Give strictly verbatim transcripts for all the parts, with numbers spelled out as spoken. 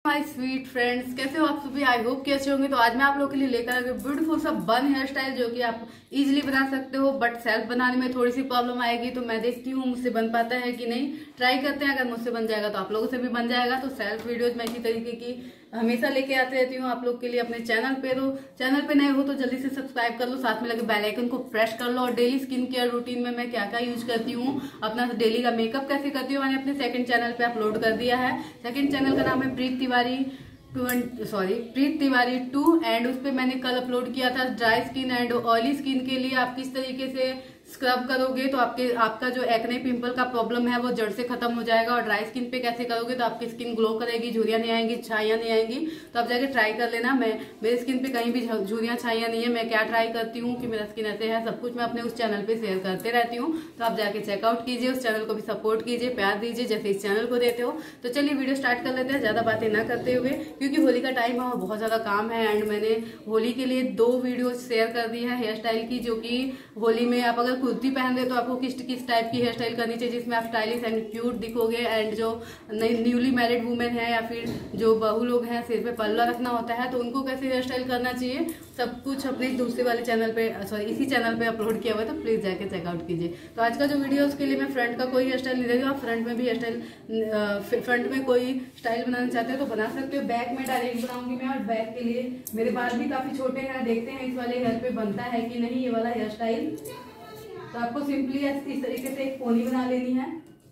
My sweet friends, कैसे हो आप सभी। आई होप कि अच्छे होंगे। तो आज मैं आप लोगों के लिए लेकर आ गई ब्यूटीफुल सा बन हेयर स्टाइल जो कि आप इजीली बना सकते हो, बट सेल्फ बनाने में थोड़ी सी प्रॉब्लम आएगी। तो मैं देखती हूँ मुझसे बन पाता है कि नहीं, ट्राई करते हैं। अगर मुझसे बन जाएगा तो आप लोगों से भी बन जाएगा। तो सेल्फ वीडियोज मैं इसी तरीके की हमेशा लेके आती रहती हूँ आप लोग के लिए अपने चैनल पे। तो चैनल पे नए हो तो जल्दी से सब्सक्राइब कर लो, साथ में लगे बेल आइकन को प्रेस कर लो। और डेली स्किन केयर रूटीन में मैं क्या क्या यूज करती हूँ, अपना डेली का मेकअप कैसे करती हूँ, मैंने अपने सेकंड चैनल पे अपलोड कर दिया है। सेकंड चैनल का नाम है Preet Tiwari sorry Preet Tiwari two, and उस पर मैंने कल अपलोड किया था dry skin and oily skin के लिए आप किस तरीके से स्क्रब करोगे तो आपके आपका जो एक्ने पिंपल का प्रॉब्लम है वो जड़ से खत्म हो जाएगा। और ड्राई स्किन पे कैसे करोगे तो आपकी स्किन ग्लो करेगी, झुर्रियां नहीं आएंगी, छाइयां नहीं आएंगी। तो आप जाके ट्राई कर लेना। मैं मेरी स्किन पे कहीं भी झुर्रियां छाइयां नहीं है। मैं क्या ट्राई करती हूँ कि मेरा स्किन ऐसे है, सब कुछ मैं अपने उस चैनल पे शेयर करते रहती हूँ। तो आप जाके चेकआउट कीजिए, उस चैनल को भी सपोर्ट कीजिए, प्यार दीजिए जैसे इस चैनल को देते हो। तो चलिए वीडियो स्टार्ट कर लेते हैं ज्यादा बातें ना करते हुए, क्योंकि होली का टाइम है और बहुत ज्यादा काम है। एंड मैंने होली के लिए दो वीडियो शेयर कर दी है हेयर स्टाइल की, जो कि होली में आप अगर कुर्ती पहन रहे तो आपको किस किस टाइप की हेयर स्टाइल करनी चाहिए जिसमें आप स्टाइलिश एंड क्यूट दिखोगे। एंड जो न्यूली मैरिड वुमेन है या फिर जो बहू लोग हैं, सिर पे पल्ला रखना होता है तो उनको कैसे हेयर स्टाइल करना चाहिए, सब कुछ अपने दूसरे वाले चैनल पे सॉरी इसी चैनल पे अपलोड किया हुआ है। तो प्लीज जाके चेकआउट कीजिए। तो आज का जो वीडियो है उसके लिए मैं फ्रंट का कोई हेयर स्टाइल नहीं देगा। आप फ्रंट में भी हेयर स्टाइल फ्रंट में कोई स्टाइल बनाना चाहते हो तो बना सकते हो। बैक में डायरेक्ट बनाऊंगी मैं, और बैक के लिए मेरे बाल भी काफी छोटे हैं। देखते हैं इस वाले हेयर पे बनता है कि नहीं ये वाला हेयर स्टाइल। तो आपको सिंपली इस तरीके से एक पोनी बना लेनी है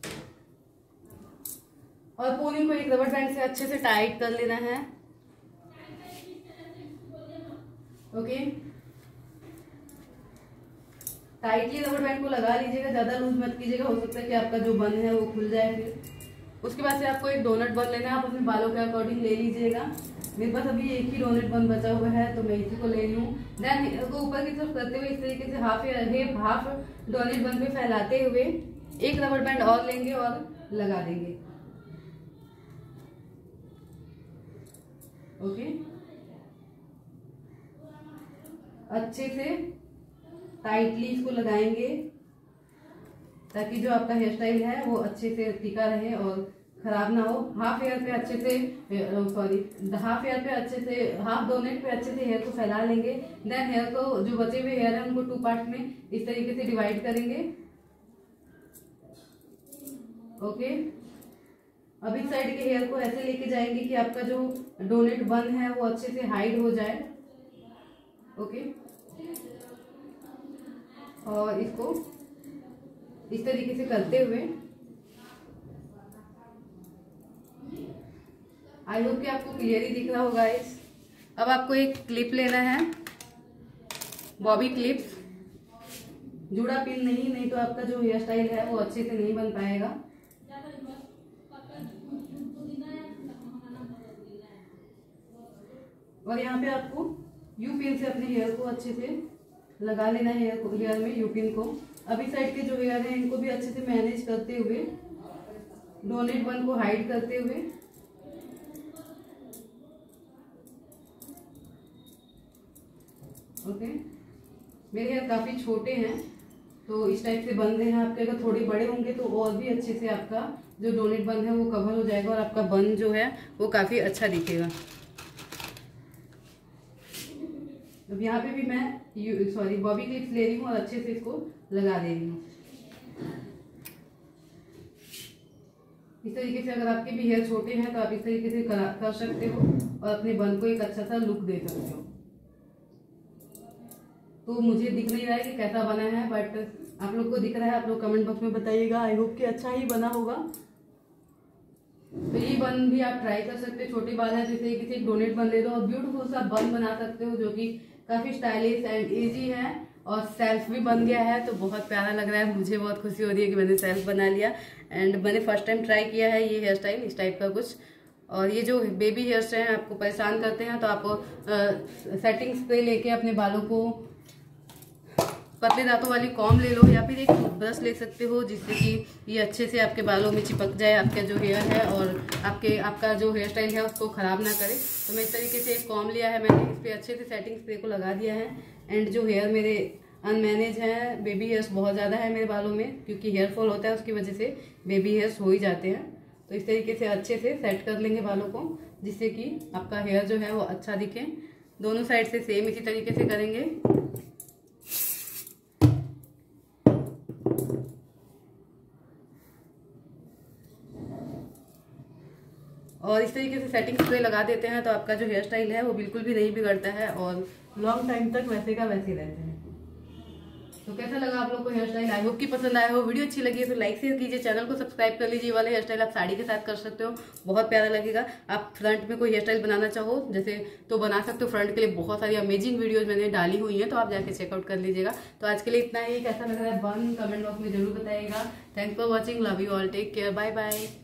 और पोनी को एक रबर बैंड से अच्छे से टाइट कर लेना है। ओके, टाइटली रबर बैंड को लगा लीजिएगा, ज्यादा लूज मत कीजिएगा, हो सकता है कि आपका जो बन है वो खुल जाए। फिर उसके बाद से आपको एक डोनट बन लेना है। आप अपने बालों के अकॉर्डिंग ले लीजिएगा। मेरे पास अभी एक ही डोनट बन बचा हुआ है तो मैं इसी को ले रही हूँ। देन इसको ऊपर की तरफ करते हुए इस तरीके से हाफ हाफ डोनट बन पे फैलाते हुए एक रबर बैंड और लेंगे और लगा देंगे। ओके, अच्छे से टाइटली इसको लगाएंगे ताकि जो आपका हेयर स्टाइल है वो अच्छे से टिका रहे और खराब ना हो। हाफ हेयर पे अच्छे से सॉरी हाफ हेयर पे अच्छे से हाफ डोनेट पे अच्छे से हेयर को फैला लेंगे। देन हेयर को जो बचे हुए हेयर है उनको टू पार्ट में इस तरीके से डिवाइड करेंगे। ओके, अब इस साइड के हेयर को ऐसे लेके जाएंगे कि आपका जो डोनेट बन है वो अच्छे से हाइड हो जाए। ओके, और इसको इस तरीके से करते हुए आई होप कि आपको क्लियरली दिख रहा होगा इस। अब आपको एक क्लिप लेना है, बॉबी क्लिप्स, जुड़ा पिन नहीं, नहीं तो आपका जो हेयर स्टाइल है वो अच्छे से नहीं बन पाएगा। और यहाँ पे आपको यू पिन से अपने हेयर को अच्छे से लगा लेना है, हेयर को हेयर में यू पिन को। अब इस साइड के जो हेयर है इनको भी अच्छे से मैनेज करते हुए डोनेट बन को हाइड करते हुए ओके okay. मेरे हेयर काफी छोटे हैं तो इस टाइप से बन रहे हैं। आपके अगर थोड़े बड़े होंगे तो और भी अच्छे से आपका जो डोनेट बन है वो कवर हो जाएगा और आपका बन जो है वो काफी अच्छा दिखेगा। अब यहाँ पे भी मैं सॉरी बॉबी क्लिप्स ले रही हूँ और अच्छे से इसको लगा दे रही हूँ। इस तरीके से अगर आपके भी हेयर छोटे हैं तो आप इस तरीके से कर, कर सकते हो और अपने बन को एक अच्छा सा लुक दे सकते हो। तो मुझे दिख नहीं रहा है कि कैसा बना है, बट आप लोग को दिख रहा है। आप लोग कमेंट बॉक्स में बताइएगा। आई होप कि अच्छा ही बना होगा। तो ये बन भी आप ट्राई कर सकते हो। छोटे बाल है तो इसे किसी एक डोनेट बन दे दो और ब्यूटीफुल सा बन बना सकते हो जो कि काफी स्टाइलिश एंड इजी है। और सेल्फ भी बन गया है तो बहुत प्यारा लग रहा है। मुझे बहुत खुशी हो रही है कि मैंने सेल्फ बना लिया। एंड मैंने फर्स्ट टाइम ट्राई किया है ये हेयर स्टाइल, इस टाइप का कुछ। और ये जो बेबी हेयर्स हैं आपको परेशान करते हैं तो आप सेटिंग स्प्रे लेके अपने बालों को पतले दांतों वाली कॉम ले लो या फिर एक ब्रश ले सकते हो जिससे कि ये अच्छे से आपके बालों में चिपक जाए आपका जो हेयर है और आपके आपका जो हेयर स्टाइल है उसको खराब ना करे। तो मैं इस तरीके से एक कॉम लिया है, मैंने इस पर अच्छे से सेटिंग स्प्रे को लगा दिया है। एंड जो हेयर मेरे अनमैनेज है, बेबी हेयर्स बहुत ज़्यादा है मेरे बालों में क्योंकि हेयर फॉल होता है उसकी वजह से बेबी हेयर्स हो ही जाते हैं। तो इस तरीके से अच्छे से सेट कर लेंगे बालों को। जिससे कि आपका हेयर जो है वो अच्छा दिखे। दोनों साइड से सेम इसी तरीके से करेंगे। और इस तरीके से सेटिंग स्प्रे लगा देते हैं तो आपका जो हेयर स्टाइल है वो बिल्कुल भी नहीं बिगड़ता है और लॉन्ग टाइम तक वैसे का वैसे रहते हैं। तो कैसा लगा आप लोग को हेयर स्टाइल? आई होप कि पसंद आया हो। वीडियो अच्छी लगी है तो लाइक शेयर कीजिए, चैनल को सब्सक्राइब कर लीजिए। वाला हेयर स्टाइल आप साड़ी के साथ कर सकते हो, बहुत प्यारा लगेगा। आप फ्रंट में कोई हेयर स्टाइल बनाना चाहो जैसे तो बना सकते हो। फ्रंट के लिए बहुत सारी अमेजिंग वीडियोज मैंने डाली हुई हैं, तो आप जाके चेकआउट कर लीजिएगा। तो आज के लिए इतना ही। कैसा लग रहा है बन कमेंट बॉक्स में जरूर बताइएगा। Thanks for watching, love you all, take care, bye bye.